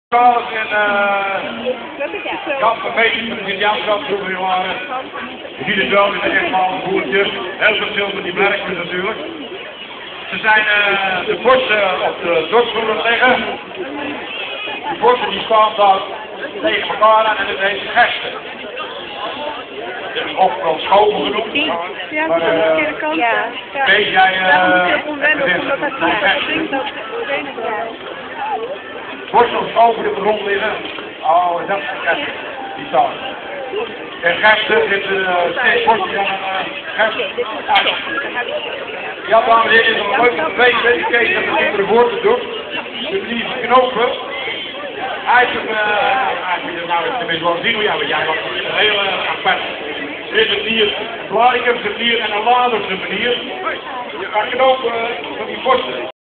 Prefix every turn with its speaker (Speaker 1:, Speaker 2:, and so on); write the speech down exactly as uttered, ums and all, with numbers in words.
Speaker 1: twaalf en uh, Jan van Meeten van de Sint-Janskamp vroeger waren. Je ziet het wel, dit is echt maar een boertje. Heel verschil met die blerkjes natuurlijk. Ze zijn uh, de borsten op de dorpsvloer liggen. Die borsten die staan daar tegen elkaar aan en het heet gersten. Of wel schoven genoemd.
Speaker 2: Ja,
Speaker 1: maar,
Speaker 2: dat is de verkeerde kant. Ja, ja.
Speaker 1: Weet jij uh,
Speaker 2: daarom is het heel onwennig, omdat het ja, klinkt ook
Speaker 1: borstels over de grond liggen. Oh, dat is gersten. Die staan. En gersten zit uh, steeds borstjes aan een uh, gerst. Ja, dames en heren, is nog leuk om te weten. Ik keek dat het in de woorden doet. De manier van knopen. Eigenlijk, uh, eigenlijk, nou, ik tenminste wel zien hoe jij, want jij was een heel uh, apart. Dit is hier een Vlaardingse manier en een Laderse manier. Je gaat knopen uh, van die borsten.